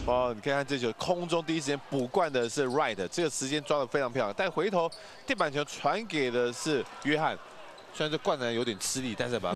哦，你看看这球，空中第一时间补灌的是 Wright， 这个时间抓得非常漂亮。但回头地板球传给的是约翰，虽然这灌篮有点吃力，但是把它